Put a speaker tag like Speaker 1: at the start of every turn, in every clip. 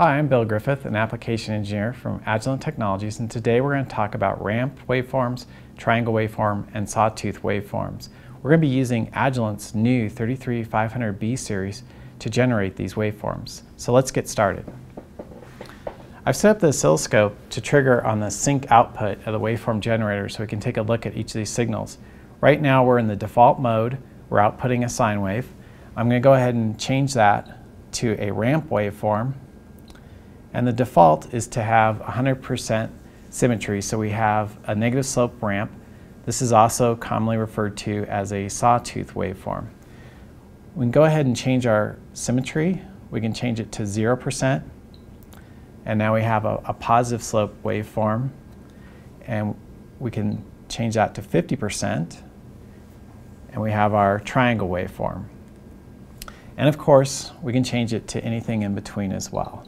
Speaker 1: Hi, I'm Bill Griffith, an application engineer from Agilent Technologies, and today we're going to talk about ramp waveforms, triangle waveform, and sawtooth waveforms. We're going to be using Agilent's new 33500B series to generate these waveforms. So let's get started. I've set up the oscilloscope to trigger on the sync output of the waveform generator so we can take a look at each of these signals. Right now we're in the default mode. We're outputting a sine wave. I'm going to go ahead and change that to a ramp waveform. And the default is to have 100% symmetry, so we have a negative slope ramp. This is also commonly referred to as a sawtooth waveform. We can go ahead and change our symmetry. We can change it to 0%, and now we have a positive slope waveform. And we can change that to 50%, and we have our triangle waveform. And of course, we can change it to anything in between as well.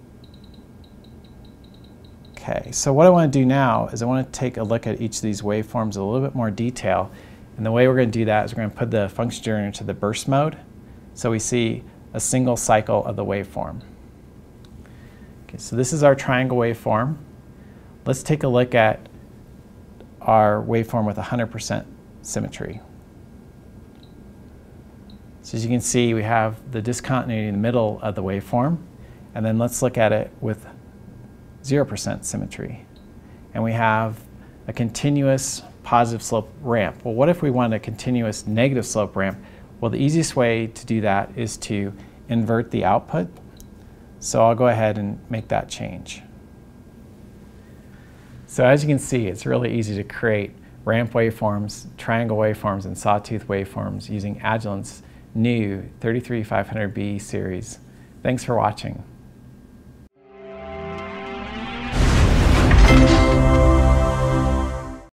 Speaker 1: Okay, so what I want to do now is I want to take a look at each of these waveforms in a little bit more detail. And the way we're going to do that is we're going to put the function generator into the burst mode so we see a single cycle of the waveform. Okay, so this is our triangle waveform. Let's take a look at our waveform with 100% symmetry. So as you can see, we have the discontinuity in the middle of the waveform, and then let's look at it with 0% symmetry. And we have a continuous positive slope ramp. Well, what if we want a continuous negative slope ramp? Well, the easiest way to do that is to invert the output. So I'll go ahead and make that change. So as you can see, it's really easy to create ramp waveforms, triangle waveforms, and sawtooth waveforms using Agilent's new 33500B series. Thanks for watching.